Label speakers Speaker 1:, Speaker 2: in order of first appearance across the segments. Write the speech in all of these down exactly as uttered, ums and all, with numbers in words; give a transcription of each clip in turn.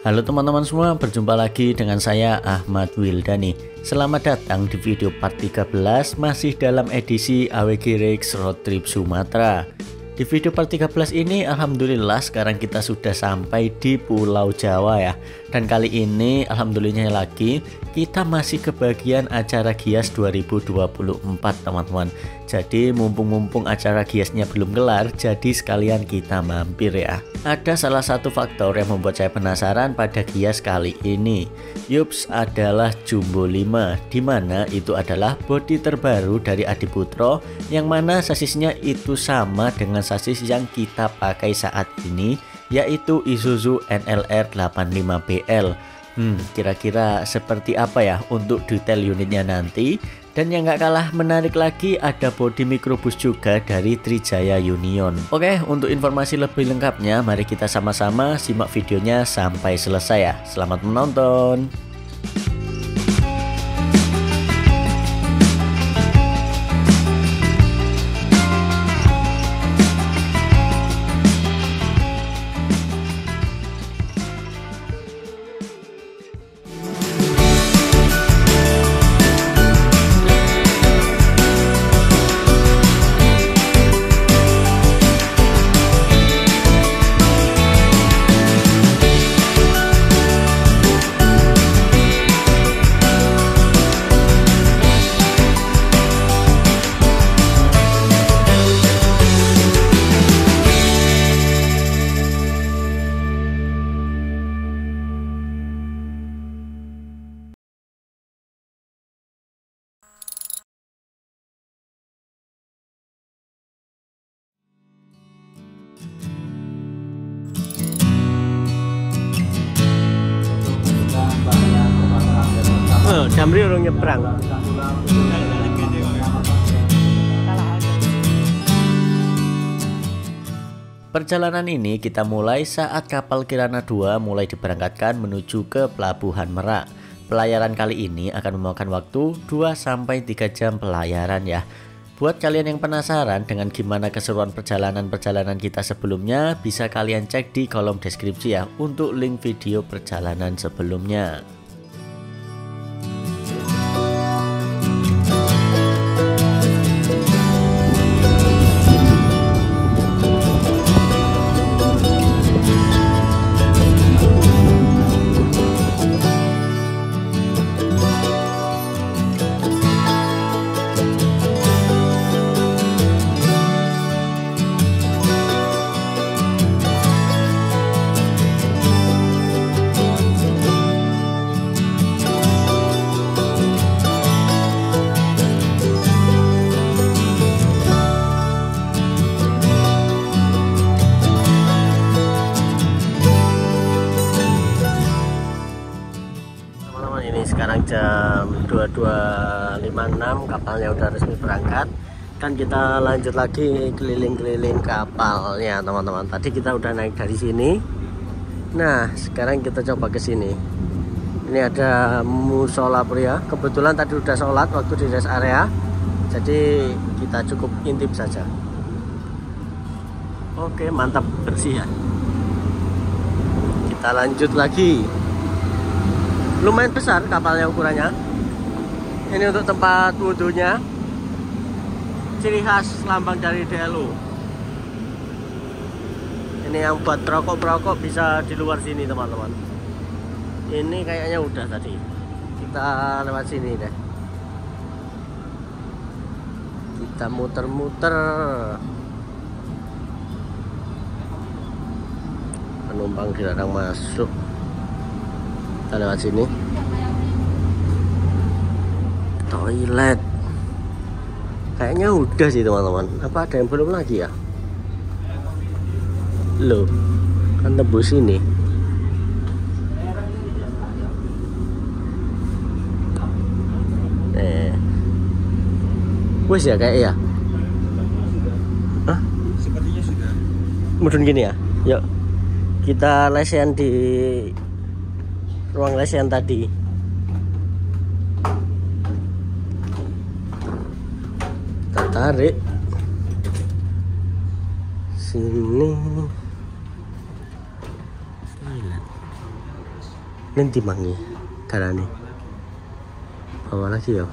Speaker 1: Halo teman-teman semua, berjumpa lagi dengan saya Ahmad Wildani. Selamat datang di video part tiga belas, masih dalam edisi A W G Rex Road Trip Sumatera. Di video part tiga belas ini alhamdulillah sekarang kita sudah sampai di Pulau Jawa ya. Dan kali ini alhamdulillahnya lagi kita masih ke bagian acara Gias dua ribu dua puluh empat teman-teman. Jadi mumpung-mumpung acara Giasnya belum kelar, jadi sekalian kita mampir ya. Ada salah satu faktor yang membuat saya penasaran pada Gias kali ini. Yups, adalah Jumbo lima, dimana itu adalah bodi terbaru dari Adiputro, yang mana sasisnya itu sama dengan sasis yang kita pakai saat ini, yaitu Isuzu N L R delapan puluh lima B L. Hmm, kira-kira seperti apa ya untuk detail unitnya nanti. Dan yang gak kalah menarik lagi, ada bodi mikrobus juga dari Trijaya Union. Oke, untuk informasi lebih lengkapnya mari kita sama-sama simak videonya sampai selesai ya. Selamat menonton. Jamri urung nyebrang. Perjalanan ini kita mulai saat kapal Kirana dua mulai diberangkatkan menuju ke Pelabuhan Merak. Pelayaran kali ini akan memakan waktu dua sampai tiga jam pelayaran ya. Buat kalian yang penasaran dengan gimana keseruan perjalanan-perjalanan kita sebelumnya, bisa kalian cek di kolom deskripsi ya untuk link video perjalanan sebelumnya. Sekarang jam dua puluh dua lima puluh enam, kapalnya udah resmi berangkat. Dan kita lanjut lagi keliling-keliling kapalnya teman-teman. Tadi kita udah naik dari sini. Nah sekarang kita coba ke sini. Ini ada musola pria. Kebetulan tadi udah sholat waktu di rest area, jadi kita cukup intip saja. Oke, mantap, bersih ya. Kita lanjut lagi. Lumayan besar kapalnya ukurannya. Ini untuk tempat wudhunya. Ciri khas lambang dari D L U. Ini yang buat perokok-perokok bisa di luar sini teman-teman. Ini kayaknya udah tadi. Kita lewat sini deh. Kita muter-muter. Penumpang dilarang masuk. Kita lewat sini. Toilet. Kayaknya udah sih teman-teman. Apa ada yang belum lagi ya? Loh, kan tembus ini. Eh. Wes ya kayak ya. Hah?
Speaker 2: Sepertinya sudah.
Speaker 1: Mudun gini ya. Yuk. Kita lesehan di ruang lesehan tadi. Kita tarik sini. Nanti mangi karena bawa lagi ya.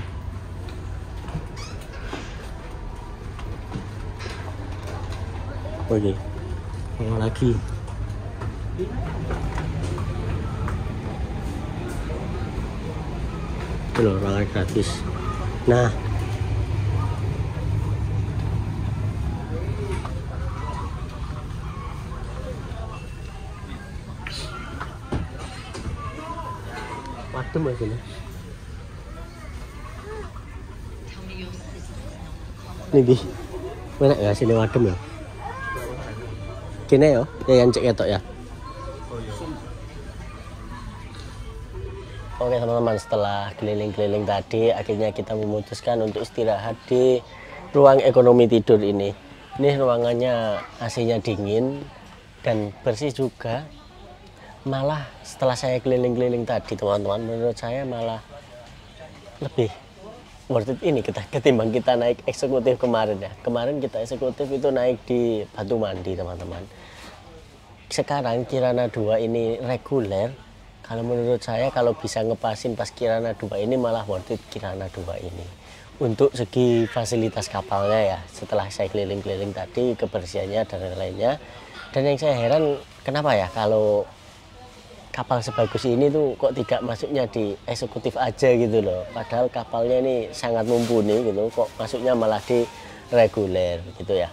Speaker 1: Oke, bawa lagi. Itu loh, ruangan gratis. Nah, wadem aja nih. Nih di, mana nggak sini wadem ya? Kini ya, ya yang cek ketok ya. Oke teman-teman, setelah keliling-keliling tadi, akhirnya kita memutuskan untuk istirahat di ruang ekonomi tidur ini. Ini ruangannya A C-nya dingin dan bersih juga. Malah setelah saya keliling-keliling tadi teman-teman, menurut saya malah lebih worth it ini kita ketimbang kita naik eksekutif kemarin ya. Kemarin kita eksekutif itu naik di Batu Mandi teman-teman. Sekarang Kirana dua ini reguler. Kalau menurut saya kalau bisa ngepasin pas Kirana dua ini malah worth it Kirana dua ini. Untuk segi fasilitas kapalnya ya, setelah saya keliling-keliling tadi, kebersihannya dan lain-lainnya. Dan yang saya heran kenapa ya kalau kapal sebagus ini tuh kok tidak masuknya di eksekutif aja gitu loh. Padahal kapalnya ini sangat mumpuni gitu, kok masuknya malah di reguler gitu ya.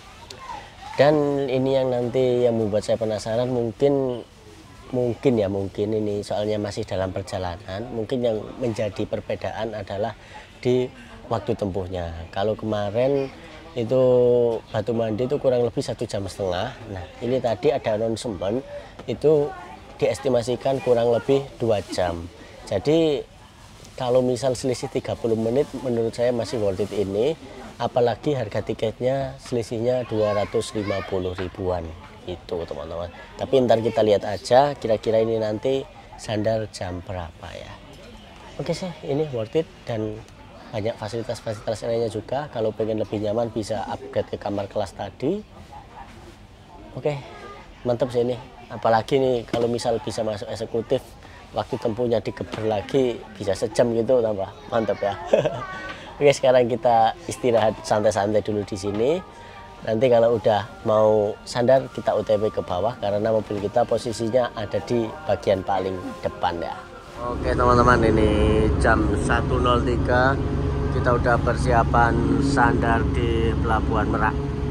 Speaker 1: Dan ini yang nanti yang membuat saya penasaran, mungkin mungkin ya mungkin ini soalnya masih dalam perjalanan, mungkin yang menjadi perbedaan adalah di waktu tempuhnya. Kalau kemarin itu Batu Mandi itu kurang lebih satu jam setengah. Nah ini tadi ada announcement itu diestimasikan kurang lebih dua jam. Jadi kalau misal selisih tiga puluh menit menurut saya masih worth it ini, apalagi harga tiketnya selisihnya dua ratus lima puluh ribuan itu teman-teman. Tapi ntar kita lihat aja kira-kira ini nanti sandar jam berapa ya. Oke sih, ini worth it dan banyak fasilitas-fasilitas lainnya juga. Kalau pengen lebih nyaman bisa upgrade ke kamar kelas tadi. Oke, mantap sih ini. Apalagi nih kalau misal bisa masuk eksekutif, waktu tempuhnya digeber lagi bisa sejam gitu, tambah mantap ya. Oke, sekarang kita istirahat santai-santai dulu di sini. Nanti kalau udah mau sandar kita O T W ke bawah karena mobil kita posisinya ada di bagian paling depan ya. Oke teman-teman, ini jam satu nol tiga, kita udah persiapan sandar di Pelabuhan Merak.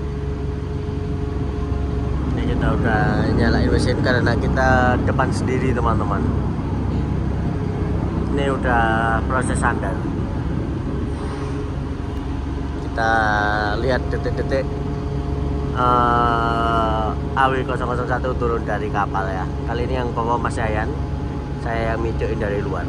Speaker 1: Ini kita udah nyalain mesin karena kita depan sendiri teman-teman. Ini udah proses sandar. Kita lihat detik-detik uh, A W nol nol satu turun dari kapal ya. Kali ini yang bawa Mas Yayan, saya yang micuin dari luar.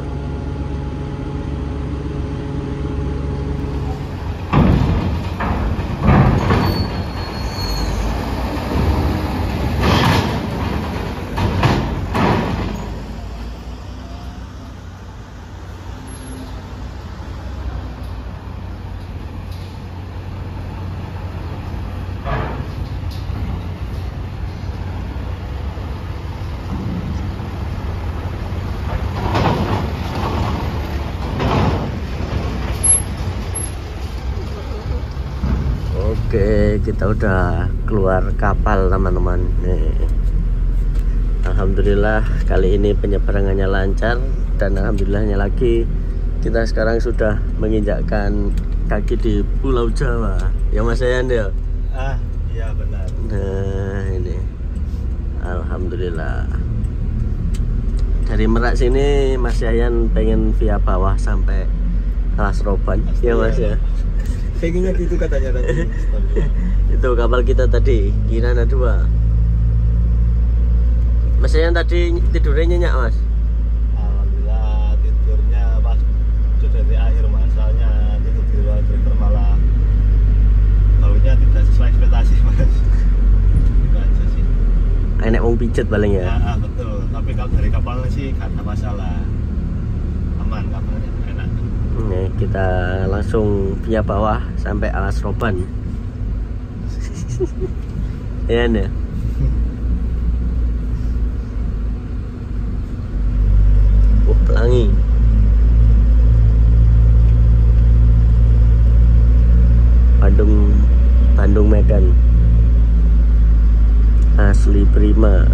Speaker 1: Oke, kita udah keluar kapal teman-teman. Alhamdulillah kali ini penyeberangannya lancar dan alhamdulillahnya lagi kita sekarang sudah menginjakkan kaki di Pulau Jawa. Ya Mas Yayan ya?
Speaker 2: Ah, iya benar.
Speaker 1: Nah ini, alhamdulillah. Dari Merak sini Mas Yayan pengen via bawah sampai Alas Roban. Ya Mas ya.
Speaker 2: Pengennya gitu katanya tadi.
Speaker 1: Itu kapal kita tadi, Kirana dua. Mas Yayan tadi tidurnya nyenyak Mas?
Speaker 2: Alhamdulillah tidurnya pas sudah di akhir masalahnya tidur di luar driver malah baunya tidak sesuai ekspektasi Mas. Itu aja sih.
Speaker 1: Enak wong pijet paling ya?
Speaker 2: Ah, betul, tapi kalau dari kapalnya sih gak ada masalah. Aman kapalnya, enak.
Speaker 1: Nih, kita langsung via bawah sampai Alas Roban. Ya nih. perhatikan, asli prima.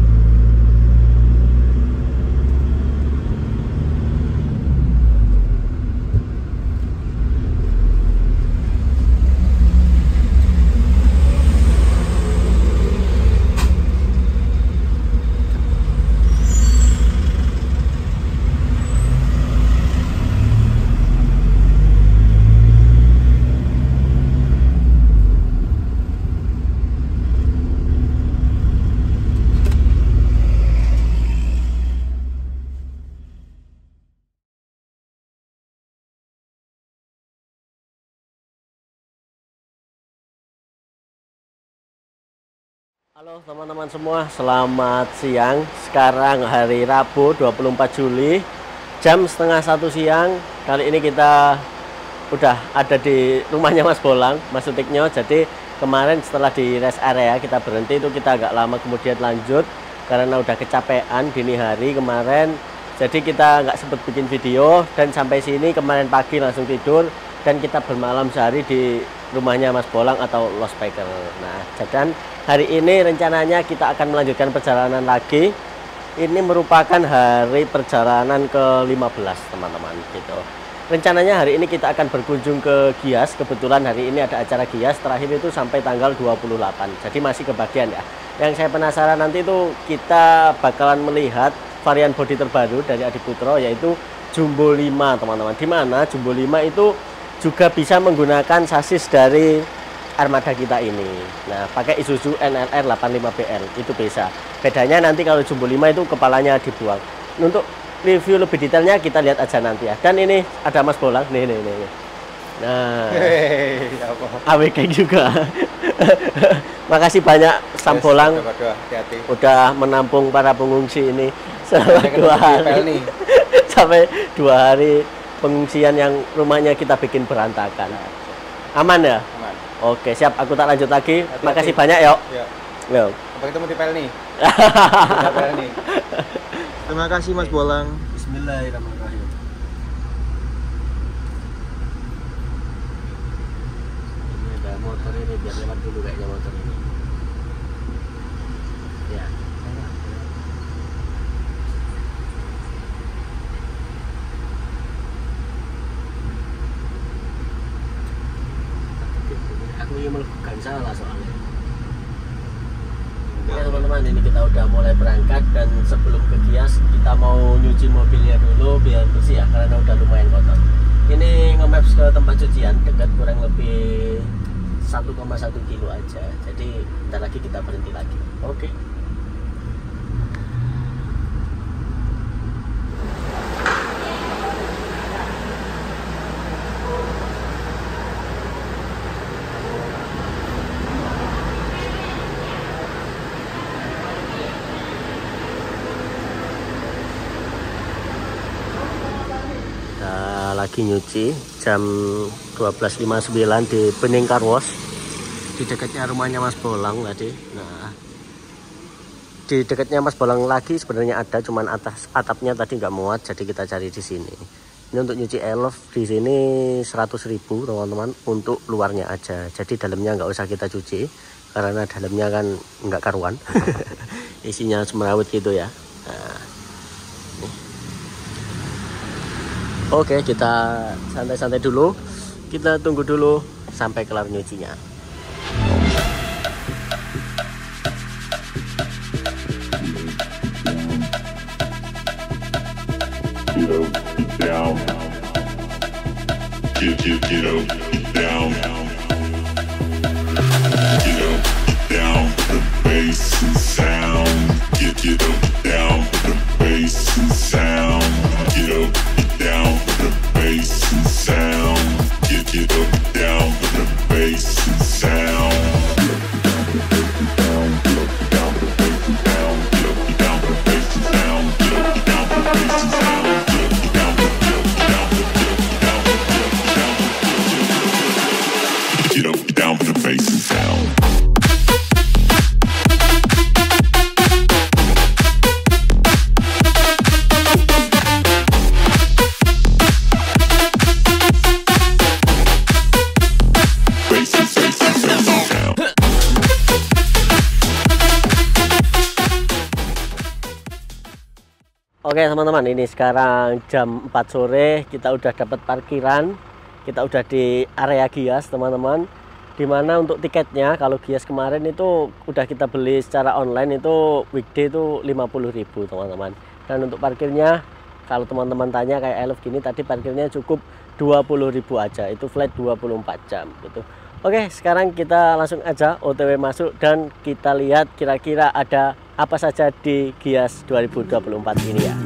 Speaker 1: Halo teman-teman semua, selamat siang. Sekarang hari Rabu dua puluh empat Juli, jam setengah satu siang. Kali ini kita udah ada di rumahnya Mas Bolang, Mas Sutikno. Jadi kemarin setelah di rest area kita berhenti, itu kita agak lama kemudian lanjut karena udah kecapean dini hari kemarin. Jadi kita nggak sempet bikin video, dan sampai sini kemarin pagi langsung tidur, dan kita bermalam sehari di rumahnya Mas Bolang atau Lost Packer. Nah, dan hari ini rencananya kita akan melanjutkan perjalanan lagi. Ini merupakan hari perjalanan ke lima belas teman-teman gitu. Rencananya hari ini kita akan berkunjung ke Gias. Kebetulan hari ini ada acara Gias, terakhir itu sampai tanggal dua puluh delapan. Jadi masih kebagian ya. Yang saya penasaran nanti itu kita bakalan melihat varian bodi terbaru dari Adiputro, yaitu Jumbo lima teman-teman. Dimana Jumbo lima itu juga bisa menggunakan sasis dari armada kita ini. Nah, pakai Isuzu N L R delapan puluh lima B L itu bisa. Bedanya nanti kalau Jumbo lima itu kepalanya dibuang. Untuk review lebih detailnya kita lihat aja nanti ya. Dan ini ada Mas Bolang nih nih nih. Nah, hey, A W K juga. Makasih banyak Sam Bolang udah menampung para pengungsi ini selama dua hari. Sampai dua hari pengungsian yang rumahnya kita bikin berantakan. Aman ya? Aman. Oke, siap. Aku tak lanjut lagi. Hati-hati. Makasih banyak, yuk. Ya. Yuk. Sampai ketemu di Pelni. Pelni.
Speaker 2: Terima kasih Mas Bolang.
Speaker 1: Bismillahirrahmanirrahim. Ini ada motor ini, biar lewat dulu kayaknya motor ini. Ya. Aku yang melakukan salah soalnya. Ya teman-teman, ini kita udah mulai berangkat, dan sebelum ke Gias kita mau nyuci mobilnya dulu biar bersih ya, karena udah lumayan kotor. Ini nge-maps ke tempat cucian dekat, kurang lebih satu koma satu kilo aja. Jadi bentar lagi kita berhenti lagi. Oke. Lagi nyuci jam dua belas lima puluh sembilan di Bening Car Wash, di dekatnya rumahnya Mas Bolang tadi. Nah, di dekatnya Mas Bolang lagi sebenarnya ada, cuman atas atapnya tadi nggak muat, jadi kita cari di sini. Ini untuk nyuci elf di sini seratus ribu teman-teman, untuk luarnya aja. Jadi dalamnya nggak usah kita cuci karena dalamnya kan nggak karuan. Isinya semrawut gitu ya. Nah, oke, kita santai-santai dulu. Kita tunggu dulu sampai kelar nyucinya. Get up, get down. Get, get, get up, get down. Get up, get down. The bass and sound. Get, get up, get down. The bass and sound. Get up. Down the bass and sound. Get it up, down the bass and sound. Down, down the bass and sound. Get up, down the bass and sound. Get up, down the bass and sound. Get up, down the down the down the get up, down the bass and sound.
Speaker 3: Oke teman-teman, ini sekarang jam empat sore, kita udah dapat parkiran, kita udah di area Gias teman-teman. Dimana untuk tiketnya, kalau Gias kemarin itu udah kita beli secara online itu weekday itu lima puluh ribu teman-teman. Dan untuk parkirnya, kalau teman-teman tanya kayak Elf gini, tadi parkirnya cukup dua puluh ribu aja, itu flat dua puluh empat jam gitu. Oke, sekarang kita langsung aja O T W masuk dan kita lihat kira-kira ada apa saja di Gias dua ribu dua puluh empat ini ya.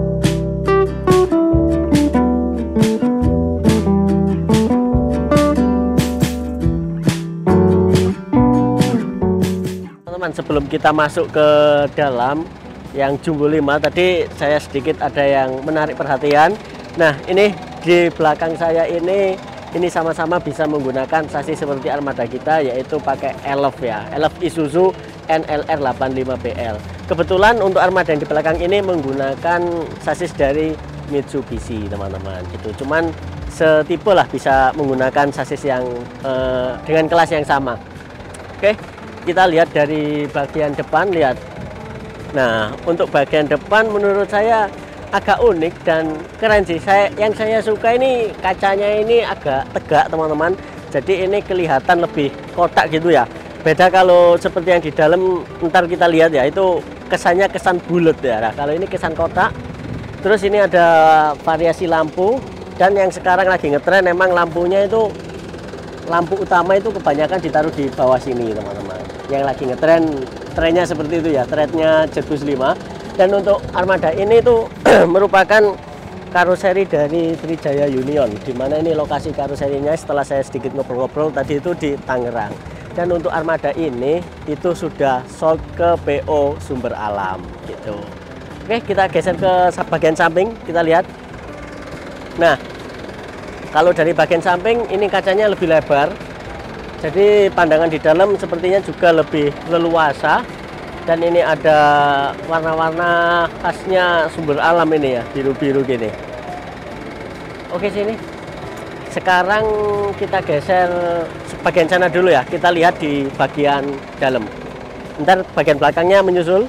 Speaker 3: Teman-teman, sebelum kita masuk ke dalam yang Jumbo lima tadi, saya sedikit ada yang menarik perhatian. Nah, ini di belakang saya ini ini sama-sama bisa menggunakan sasis seperti armada kita, yaitu pakai Elf ya, Elf Isuzu N L R delapan puluh lima B L. Kebetulan untuk armada yang di belakang ini menggunakan sasis dari Mitsubishi teman-teman. Itu cuman setipe lah, bisa menggunakan sasis yang eh, dengan kelas yang sama. Oke, kita lihat dari bagian depan, lihat. Nah, untuk bagian depan menurut saya agak unik dan keren sih. Saya yang saya suka ini kacanya ini agak tegak teman-teman. Jadi ini kelihatan lebih kotak gitu ya. Beda kalau seperti yang di dalam, ntar kita lihat ya, itu kesannya kesan bulat ya. Nah, kalau ini kesan kotak. Terus ini ada variasi lampu, dan yang sekarang lagi ngetren emang lampunya itu, lampu utama itu kebanyakan ditaruh di bawah sini teman-teman. Yang lagi ngetren, trennya seperti itu ya, trennya Jetbus lima. Dan untuk armada ini tuh merupakan karoseri dari Trijaya Union, dimana ini lokasi karoserinya setelah saya sedikit ngobrol-ngobrol tadi itu di Tangerang. Dan untuk armada ini itu sudah sold ke P O Sumber Alam gitu. Oke, kita geser ke bagian samping, kita lihat. Nah, kalau dari bagian samping ini kacanya lebih lebar, jadi pandangan di dalam sepertinya juga lebih leluasa. Dan ini ada warna-warna khasnya Sumber Alam ini ya, biru-biru gini. Oke, sini. Sekarang kita geser bagian sana dulu ya, kita lihat di bagian dalam. Ntar bagian belakangnya menyusul.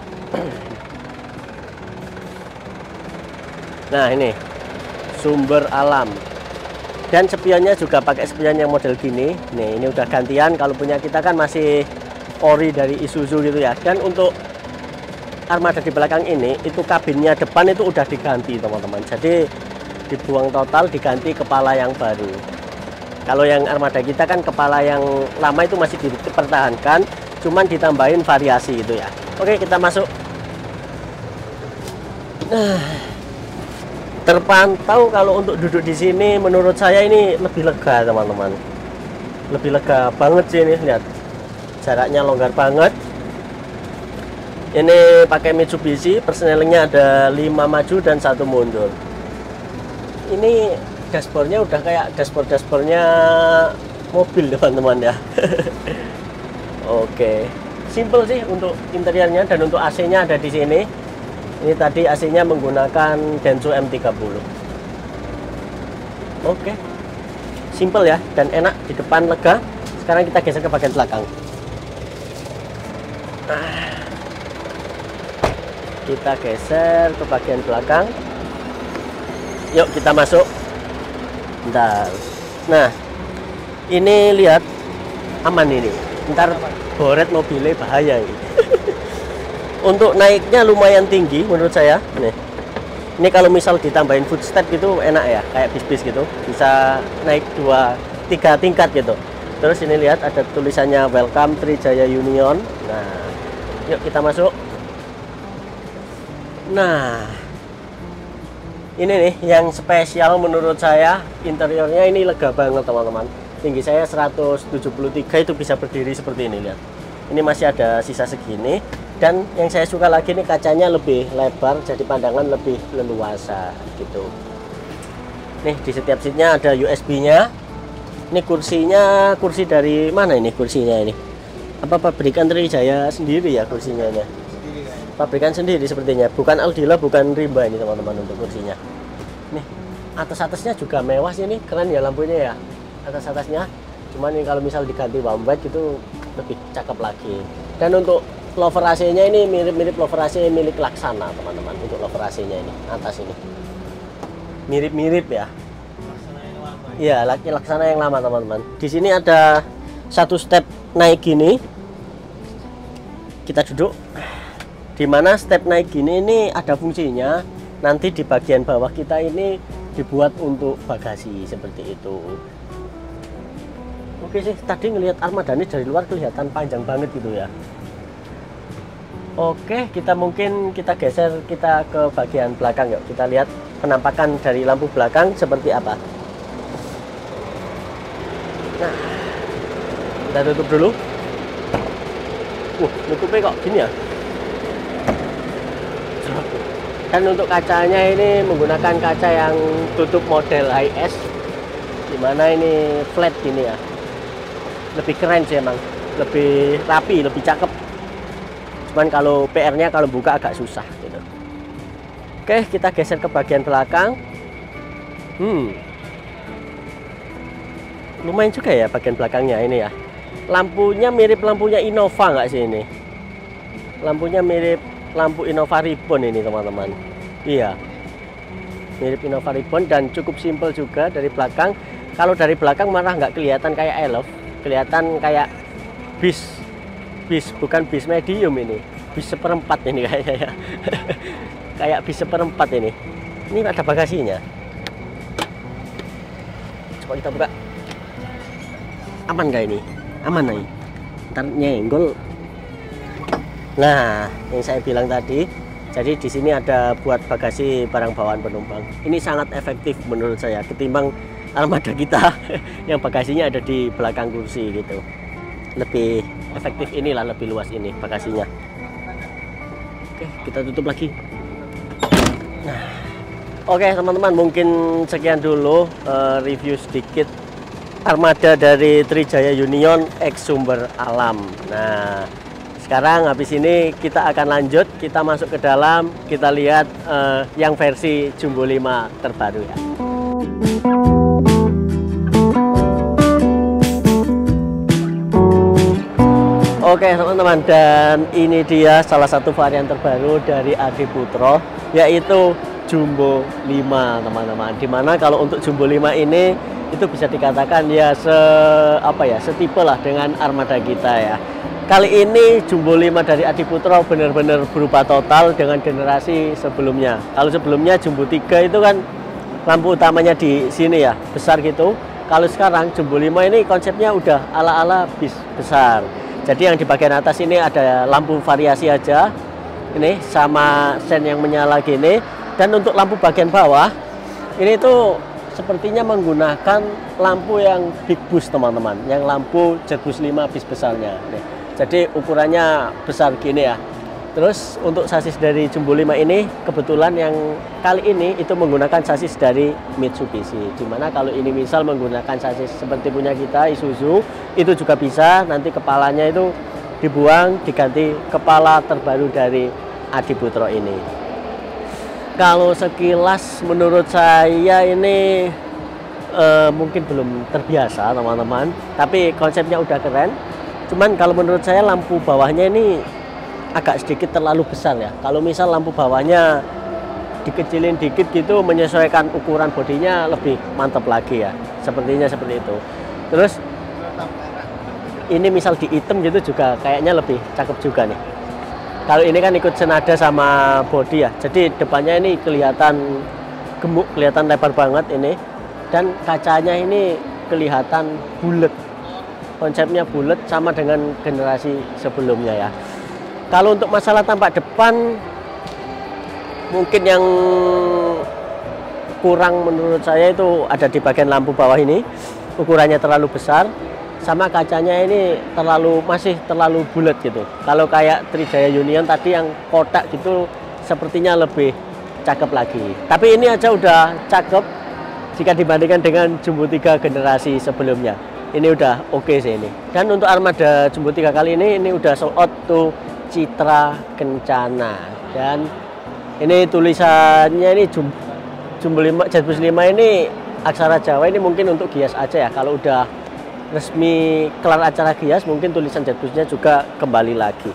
Speaker 3: Nah, ini Sumber Alam. Dan spionnya juga pakai spion yang model gini. Nih, ini udah gantian, kalau punya kita kan masih ori dari Isuzu gitu ya. Dan untuk armada di belakang ini, itu kabinnya depan itu udah diganti teman-teman. Jadi dibuang total, diganti kepala yang baru. Kalau yang armada kita kan kepala yang lama itu masih dipertahankan, cuman ditambahin variasi gitu ya. Oke, kita masuk. Nah, terpantau kalau untuk duduk di sini menurut saya ini lebih lega teman-teman. Lebih lega banget sih ini, lihat. Jaraknya longgar banget. Ini pakai Mitsubishi, persnelingnya ada lima maju dan satu mundur. Ini dashboardnya udah kayak dashboard-dashboardnya mobil teman-teman ya. Oke, simple sih untuk interiornya. Dan untuk A C-nya ada di sini. Ini tadi A C-nya menggunakan Denso M tiga puluh. Oke, simple ya, dan enak di depan, lega. Sekarang kita geser ke bagian belakang. Kita geser ke bagian belakang. Yuk kita masuk. Bentar. Nah, ini lihat, aman ini. Ntar boret mobilnya bahaya ini. Untuk naiknya lumayan tinggi menurut saya. Nih, ini kalau misal ditambahin footstep gitu enak ya, kayak bis-bis gitu, bisa naik dua tiga tingkat gitu. Terus ini lihat ada tulisannya Welcome Trijaya Union. Nah, yuk kita masuk. Nah, ini nih yang spesial menurut saya, interiornya ini lega banget teman-teman. Tinggi saya seratus tujuh puluh tiga, itu bisa berdiri seperti ini, lihat. Ini masih ada sisa segini. Dan yang saya suka lagi nih, kacanya lebih lebar, jadi pandangan lebih leluasa gitu. Nih di setiap seatnya ada U S B-nya. Ini kursinya, kursi dari mana ini kursinya ini? Apa pabrikan Trijaya sendiri ya kursinya ini? Pabrikan sendiri sepertinya, bukan Aldila, bukan Rimba ini teman-teman untuk kursinya. Nih atas-atasnya juga mewah sih, ini keren ya lampunya ya atas-atasnya. Cuman ini kalau misal diganti warm white itu lebih cakep lagi. Dan untuk lover A C-nya ini mirip-mirip lover A C milik Laksana, teman-teman. Untuk lover A C-nya ini atas ini mirip-mirip ya. Iya, Laksana yang lama, teman-teman. Di sini ada satu step naik gini. Kita duduk. Dimana step naik gini ini ada fungsinya. Nanti di bagian bawah kita ini dibuat untuk bagasi seperti itu. Oke sih, tadi ngelihat armada ini dari luar kelihatan panjang banget gitu ya. Oke, kita mungkin kita geser kita ke bagian belakang yuk. Kita lihat penampakan dari lampu belakang seperti apa. Nah, kita tutup dulu. Uh, tutupnya kok gini ya. Dan untuk kacanya ini menggunakan kaca yang tutup model I S, dimana ini flat gini ya. Lebih keren sih emang, lebih rapi, lebih cakep. Cuman kalau P R-nya kalau buka agak susah gitu. Oke, kita geser ke bagian belakang. Hmm, lumayan juga ya bagian belakangnya ini ya. Lampunya mirip lampunya Innova nggak sih ini? Lampunya mirip lampu Innova Ribbon ini, teman-teman. Iya, mirip Innova Ribbon dan cukup simpel juga dari belakang. Kalau dari belakang malah nggak kelihatan kayak Elf, kelihatan kayak bis, bis bukan bis medium ini, bis seperempat ini kayaknya ya. Kayak bis seperempat ini. Ini ada bagasinya. Coba kita buka. Aman nggak ini? Aman nih. Ntar nyenggol. Nah, yang saya bilang tadi, jadi di sini ada buat bagasi barang bawaan penumpang. Ini sangat efektif menurut saya ketimbang armada kita yang bagasinya ada di belakang kursi gitu. Lebih efektif inilah, lebih luas ini bagasinya. Oke, kita tutup lagi. Nah, oke teman-teman, mungkin sekian dulu uh, review sedikit armada dari Trijaya Union X Sumber Alam. Nah, sekarang habis ini kita akan lanjut, kita masuk ke dalam, kita lihat uh, yang versi Jumbo lima terbaru ya. Oke teman-teman, dan ini dia salah satu varian terbaru dari Adiputro, yaitu Jumbo lima, teman-teman. Dimana kalau untuk Jumbo lima ini itu bisa dikatakan ya se apa ya setipe lah dengan armada kita ya. Kali ini Jumbo lima dari Adiputro benar-benar berubah total dengan generasi sebelumnya. Kalau sebelumnya Jumbo tiga itu kan lampu utamanya di sini ya, besar gitu. Kalau sekarang Jumbo lima ini konsepnya udah ala-ala bis besar. Jadi yang di bagian atas ini ada lampu variasi aja, ini sama sen yang menyala gini. Dan untuk lampu bagian bawah ini tuh sepertinya menggunakan lampu yang big bus, teman-teman, yang lampu Jetbus lima bis besarnya nih. Jadi ukurannya besar gini ya. Terus untuk sasis dari Jumbo lima ini kebetulan yang kali ini itu menggunakan sasis dari Mitsubishi. Dimana kalau ini misal menggunakan sasis seperti punya kita Isuzu, itu juga bisa nanti kepalanya itu dibuang, diganti kepala terbaru dari Adiputro ini. Kalau sekilas menurut saya ini uh, mungkin belum terbiasa, teman-teman. Tapi konsepnya udah keren. Cuman kalau menurut saya lampu bawahnya ini agak sedikit terlalu besar ya. Kalau misal lampu bawahnya dikecilin dikit gitu, menyesuaikan ukuran bodinya lebih mantap lagi ya. Sepertinya seperti itu. Terus ini misal di hitam gitu juga kayaknya lebih cakep juga nih. Kalau ini kan ikut senada sama bodi ya. Jadi depannya ini kelihatan gemuk, kelihatan lebar banget ini. Dan kacanya ini kelihatan bulat. Konsepnya bulat sama dengan generasi sebelumnya ya. Kalau untuk masalah tampak depan, mungkin yang kurang menurut saya itu ada di bagian lampu bawah ini. Ukurannya terlalu besar, sama kacanya ini terlalu masih terlalu bulat gitu. Kalau kayak Trijaya Union tadi yang kotak gitu, sepertinya lebih cakep lagi. Tapi ini aja udah cakep jika dibandingkan dengan Jumbo tiga generasi sebelumnya. Ini udah oke okay sih ini. Dan untuk armada Jumbo tiga kali ini, ini udah sold out tuh Citra Kencana. Dan ini tulisannya ini Jumbo, Jumbo lima, Jetbus lima ini aksara Jawa ini mungkin untuk Gias aja ya. Kalau udah resmi kelar acara Gias, mungkin tulisan Jetbusnya juga kembali lagi.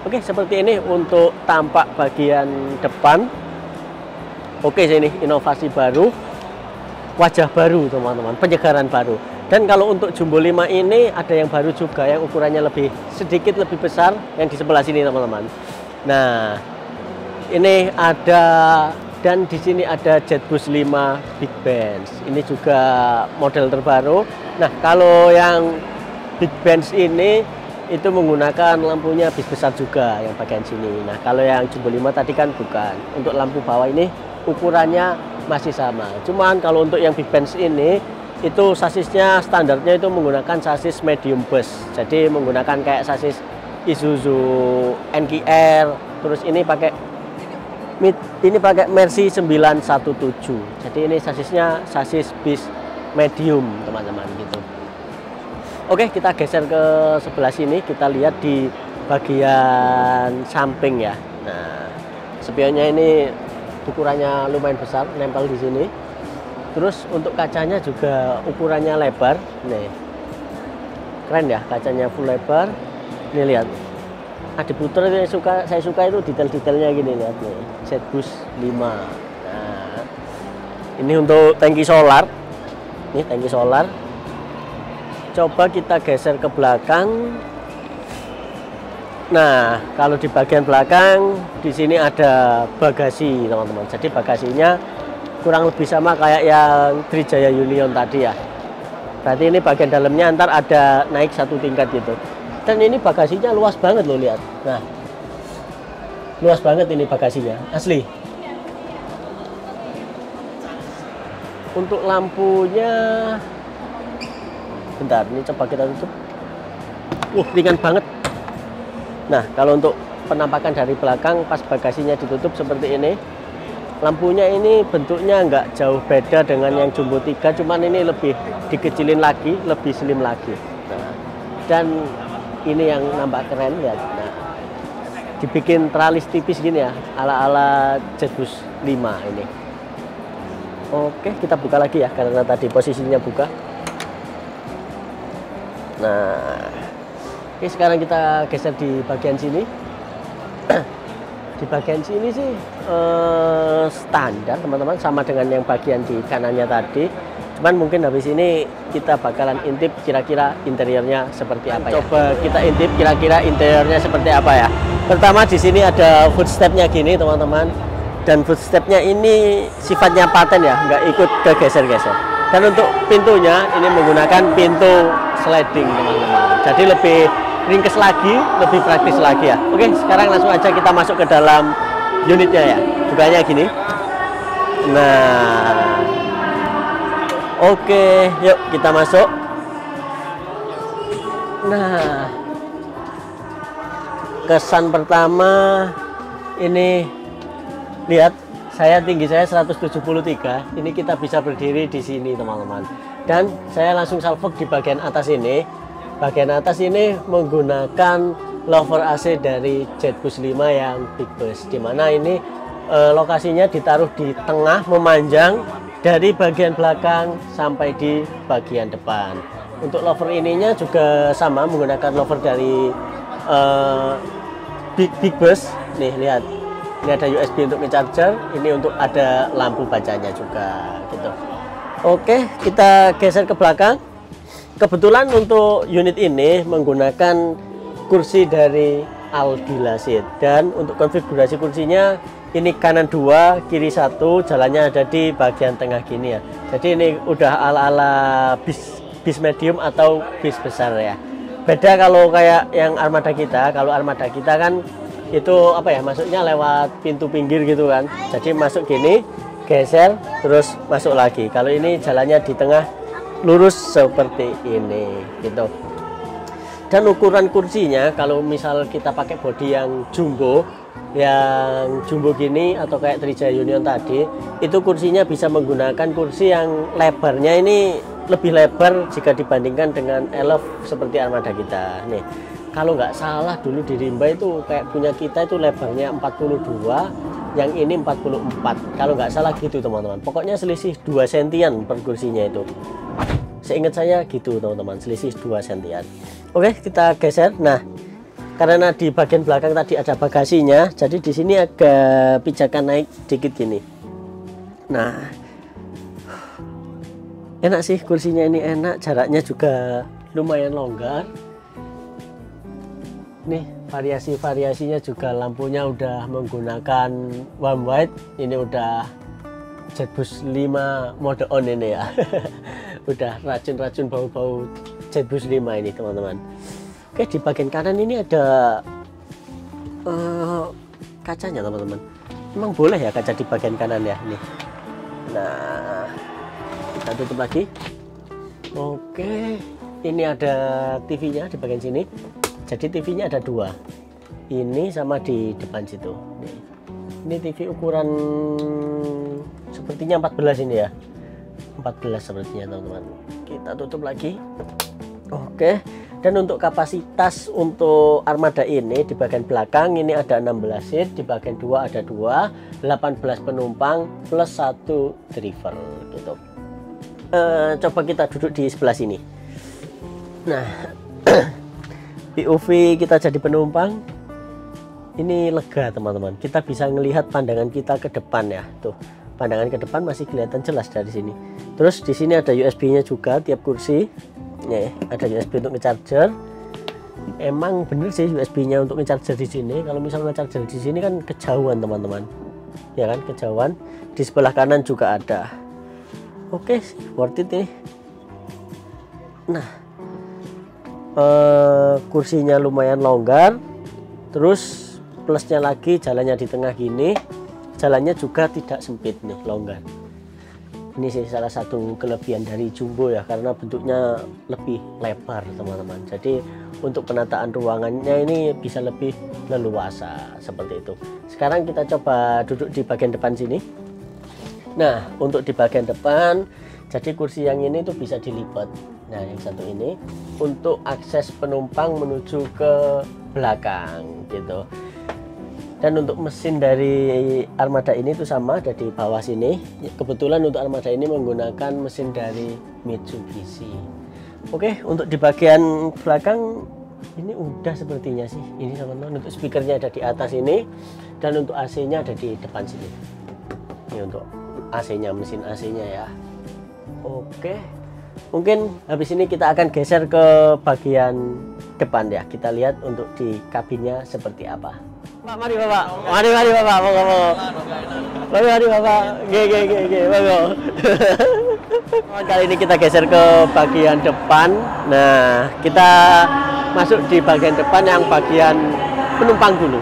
Speaker 3: Oke, seperti ini untuk tampak bagian depan. Oke, ini inovasi baru, wajah baru teman-teman, penyegaran baru. Dan kalau untuk Jumbo lima ini ada yang baru juga, yang ukurannya lebih sedikit lebih besar, yang di sebelah sini teman-teman. Nah, ini ada, dan di sini ada Jetbus lima Big Benz. Ini juga model terbaru. Nah, kalau yang Big Benz ini itu menggunakan lampunya bis besar juga yang bagian sini. Nah, kalau yang Jumbo lima tadi kan bukan. Untuk lampu bawah ini ukurannya masih sama. Cuman kalau untuk yang Big Benz ini itu sasisnya standarnya itu menggunakan sasis medium bus. Jadi menggunakan kayak sasis Isuzu N K R. Terus ini pakai ini pakai Mercy sembilan satu tujuh. Jadi ini sasisnya sasis bis medium, teman-teman, gitu. Oke, kita geser ke sebelah sini, kita lihat di bagian samping ya. Nah, spionnya ini ukurannya lumayan besar, nempel di sini. Terus untuk kacanya juga ukurannya lebar, nih. Keren ya, kacanya full lebar. Nih lihat. Ada puter saya suka, saya suka itu detail-detailnya gini, lihat nih. Jetbus lima. Nah, ini untuk tangki solar. Nih tangki solar. Coba kita geser ke belakang. Nah, kalau di bagian belakang di sini ada bagasi, teman-teman. Jadi bagasinya kurang lebih sama kayak yang Trijaya Union tadi ya. Berarti ini bagian dalamnya ntar ada naik satu tingkat gitu. Dan ini bagasinya luas banget loh, lihat. Nah, luas banget ini bagasinya, asli. Untuk lampunya, bentar, ini coba kita tutup. Uh, ringan banget. Nah, kalau untuk penampakan dari belakang pas bagasinya ditutup seperti ini, lampunya ini bentuknya nggak jauh beda dengan yang Jumbo tiga, cuman ini lebih dikecilin lagi, lebih slim lagi. Nah, dan ini yang nambah keren, lihat. Nah, dibikin tralis tipis gini ya, ala-ala Jetbus lima ini. Oke, kita buka lagi ya, karena tadi posisinya buka. Nah, oke, sekarang kita geser di bagian sini. Di bagian sini sih eh, standar, teman-teman, sama dengan yang bagian di kanannya tadi. Cuman mungkin habis ini kita bakalan intip kira-kira interiornya seperti apa ya. Coba kita intip kira-kira interiornya seperti apa ya. Pertama di sini ada footstepnya gini, teman-teman. Dan footstepnya ini sifatnya paten ya, nggak ikut kegeser-geser. Dan untuk pintunya ini menggunakan pintu sliding, teman-teman. Jadi lebih ringkes lagi, lebih praktis lagi ya. Oke, sekarang langsung aja kita masuk ke dalam unitnya ya. Bukanya gini. Nah, oke, yuk kita masuk. Nah, kesan pertama ini, lihat, saya tinggi saya seratus tujuh puluh tiga. Ini kita bisa berdiri di sini, teman-teman. Dan saya langsung salvok di bagian atas ini. Bagian atas ini menggunakan louvre A C dari Jetbus lima yang Big Bus, dimana ini e, lokasinya ditaruh di tengah, memanjang dari bagian belakang sampai di bagian depan. Untuk louvre ininya juga sama, menggunakan louvre dari e, Big, Big Bus. Nih lihat, ini ada U S B untuk nge-charger, ini untuk ada lampu bacanya juga gitu. Oke, kita geser ke belakang. Kebetulan untuk unit ini menggunakan kursi dari Aldila Seat, dan untuk konfigurasi kursinya ini kanan dua, kiri satu, jalannya ada di bagian tengah gini ya. Jadi ini udah ala-ala bis bis medium atau bis besar ya. Beda kalau kayak yang armada kita. Kalau armada kita kan itu apa ya, masuknya lewat pintu pinggir gitu kan. Jadi masuk gini, geser, terus masuk lagi. Kalau ini jalannya di tengah, lurus seperti ini gitu. Dan ukuran kursinya, kalau misal kita pakai bodi yang jumbo, yang jumbo gini atau kayak Trijaya Union tadi, itu kursinya bisa menggunakan kursi yang lebarnya ini lebih lebar jika dibandingkan dengan Elf seperti armada kita. Nih, kalau nggak salah dulu di Rimba itu kayak punya kita itu lebarnya empat puluh dua, yang ini empat puluh empat. Kalau nggak salah gitu, teman-teman. Pokoknya selisih dua sentian per kursinya itu. Seingat saya gitu, teman-teman, selisih dua sentian. Oke, kita geser. Nah, karena di bagian belakang tadi ada bagasinya, jadi di sini agak pijakan naik dikit gini. Nah, enak sih kursinya ini, enak, jaraknya juga lumayan longgar. Nih variasi-variasinya juga, lampunya udah menggunakan warm white, ini udah Jetbus lima mode on ini ya. Udah racun-racun bau-bau Jetbus lima ini teman-teman. Oke, di bagian kanan ini ada uh, kacanya teman-teman. Emang boleh ya kaca di bagian kanan ya, nih. Nah, kita tutup lagi. Oke, ini ada T V-nya di bagian sini. Jadi T V-nya ada dua. Ini sama di depan situ. Nih. Ini T V ukuran sepertinya empat belas ini ya. empat belas sepertinya teman-teman. Kita tutup lagi. Oke. Dan untuk kapasitas untuk armada ini di bagian belakang ini ada enam belas seat, di bagian dua ada dua, delapan belas penumpang plus satu driver gitu. E, coba kita duduk di sebelah sini. Nah, P O V kita jadi penumpang. Ini lega teman-teman. Kita bisa melihat pandangan kita ke depan ya. Tuh, pandangan ke depan masih kelihatan jelas dari sini. Terus di sini ada U S B-nya juga tiap kursi. Nih, ada U S B untuk nge-charger. Emang bener sih U S B-nya untuk nge-charger di sini. Kalau misalnya nge-charger di sini kan kejauhan teman-teman. Ya kan, kejauhan. Di sebelah kanan juga ada. Oke, worth it nih. Nah, eh, kursinya lumayan longgar. Terus plusnya lagi jalannya di tengah gini. Jalannya juga tidak sempit nih, longgar. Ini sih salah satu kelebihan dari Jumbo ya, karena bentuknya lebih lebar teman-teman. Jadi untuk penataan ruangannya ini bisa lebih leluasa seperti itu. Sekarang kita coba duduk di bagian depan sini. Nah, untuk di bagian depan, jadi kursi yang ini tuh bisa dilipat. Nah, yang satu ini untuk akses penumpang menuju ke belakang gitu. Dan untuk mesin dari armada ini tuh sama, ada di bawah sini. Kebetulan untuk armada ini menggunakan mesin dari Mitsubishi. Oke, untuk di bagian belakang ini udah sepertinya sih. Ini teman-teman, untuk speakernya ada di atas ini, dan untuk A C-nya ada di depan sini. Ini untuk A C-nya, mesin A C-nya ya. Oke, mungkin habis ini kita akan geser ke bagian depan ya. Kita lihat untuk di kabinnya seperti apa. Pak, mari Bapak. Mari mari Bapak, monggo monggo. Mari mari Bapak. Nggih nggih nggih nggih, monggo. Kali ini kita geser ke bagian depan. Nah, kita masuk di bagian depan yang bagian penumpang dulu.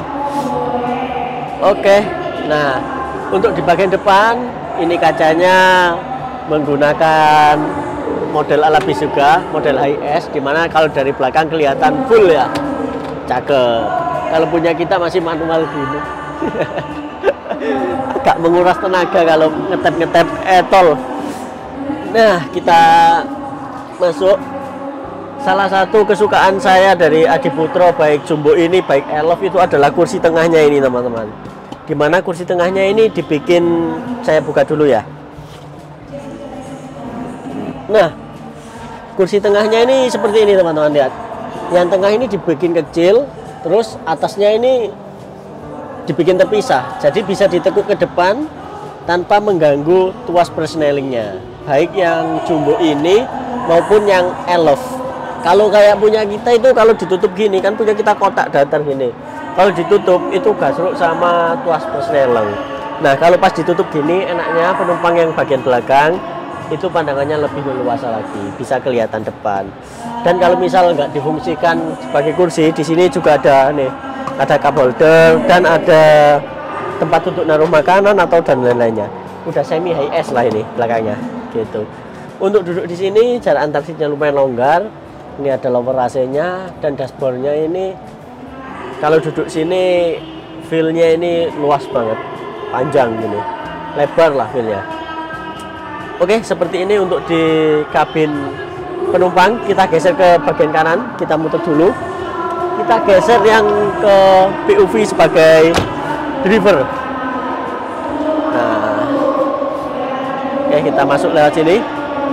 Speaker 3: Oke. Nah, untuk di bagian depan ini kacanya menggunakan model ala bis juga, model high S, dimana kalau dari belakang kelihatan full ya. Cakep. Kalau punya kita masih manual gini. Agak menguras tenaga kalau ngetep-ngetep etol. Nah, kita masuk. Salah satu kesukaan saya dari Adiputro baik Jumbo ini baik Elove itu adalah kursi tengahnya ini teman-teman. Dimana kursi tengahnya ini dibikin, saya buka dulu ya. Nah, kursi tengahnya ini seperti ini teman-teman, lihat. Yang tengah ini dibikin kecil. Terus atasnya ini dibikin terpisah, jadi bisa ditekuk ke depan tanpa mengganggu tuas persnelingnya, baik yang Jumbo ini maupun yang Elove. Kalau kayak punya kita itu kalau ditutup gini kan, punya kita kotak datar gini. Kalau ditutup itu gasruk sama tuas persneling. Nah, kalau pas ditutup gini enaknya penumpang yang bagian belakang itu pandangannya lebih leluasa lagi, bisa kelihatan depan. Dan kalau misal nggak difungsikan sebagai kursi, di sini juga ada nih, ada cup holder dan ada tempat untuk naruh makanan atau dan lain-lainnya. Udah semi high S lah ini belakangnya, gitu. Untuk duduk di sini jarak antar seatnya lumayan longgar. Ini ada lower A C-nya dan dashboardnya ini. Kalau duduk sini, feel-nya ini luas banget, panjang gini, lebar lah feel-nya. Oke, seperti ini untuk di kabin penumpang. Kita geser ke bagian kanan, kita muter dulu. Kita geser yang ke P O V sebagai driver. Nah, oke, kita masuk lewat sini.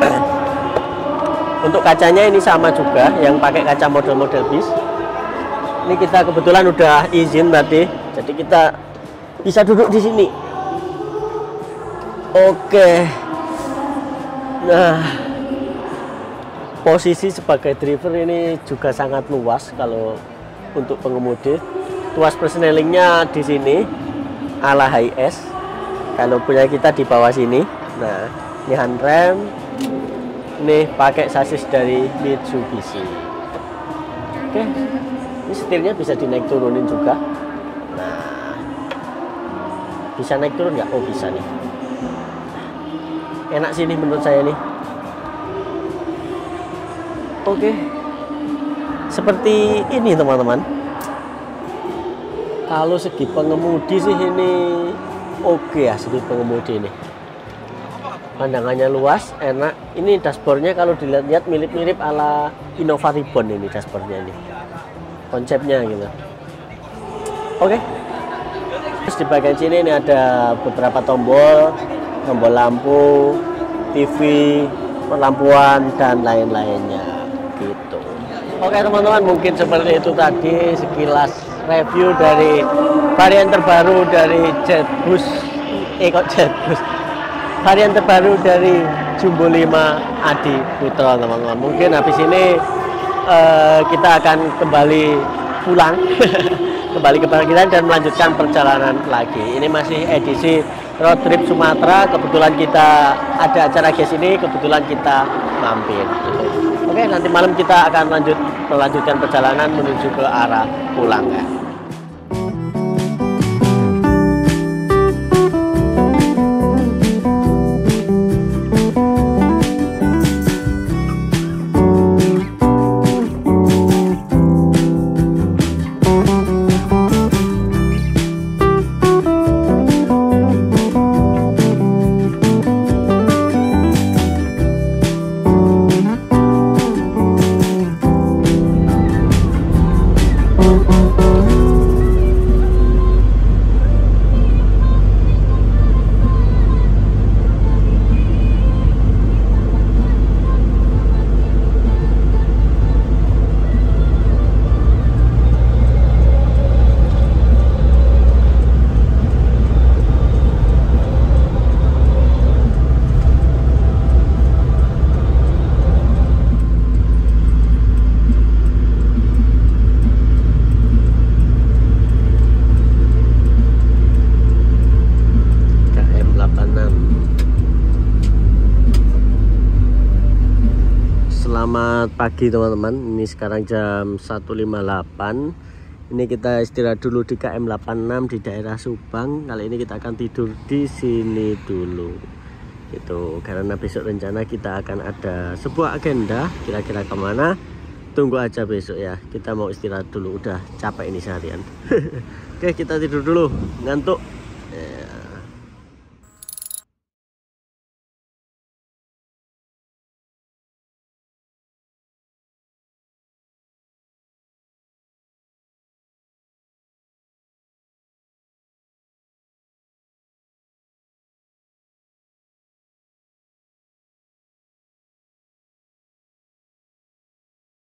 Speaker 3: Untuk kacanya ini sama juga, yang pakai kaca model-model bis. Ini kita kebetulan udah izin tadi, jadi kita bisa duduk di sini. Oke. Nah, posisi sebagai driver ini juga sangat luas kalau untuk pengemudi. Tuas persnelingnya di sini ala high S. Kalau punya kita di bawah sini. Nah, ini handrem. Ini pakai sasis dari Mitsubishi. Oke. Ini setirnya bisa dinaik turunin juga. Nah, bisa naik turun nggak? Oh, bisa nih. Enak sih ini menurut saya nih. Oke. Seperti ini teman-teman. Kalau segi pengemudi sih ini oke ya, segi pengemudi ini. Pandangannya luas, enak. Ini dashboardnya kalau dilihat-lihat mirip-mirip ala Innova Reborn ini dashboardnya ini. Konsepnya gitu. Oke. Terus di bagian sini ini ada beberapa tombol, tombol lampu, T V, lampuan dan lain-lainnya gitu. Oke teman-teman, mungkin seperti itu tadi sekilas review dari varian terbaru dari Jetbus. Eh kok Jetbus? Varian terbaru dari Jumbo lima Adi Putra teman-teman. Mungkin habis ini uh, kita akan kembali pulang kembali ke parkiran dan melanjutkan perjalanan lagi. Ini masih edisi road trip Sumatera. Kebetulan kita ada acara guys ini, kebetulan kita mampir gitu. Oke, nanti malam kita akan lanjut melanjutkan perjalanan menuju ke arah pulang ya. Selamat pagi teman-teman. Ini sekarang jam satu lima puluh delapan. Ini kita istirahat dulu di K M delapan enam di daerah Subang. Kali ini kita akan tidur di sini dulu. Gitu. Karena besok rencana kita akan ada sebuah agenda. Kira-kira kemana? Tunggu aja besok ya. Kita mau istirahat dulu. Udah capek ini seharian. Oke, kita tidur dulu. Ngantuk.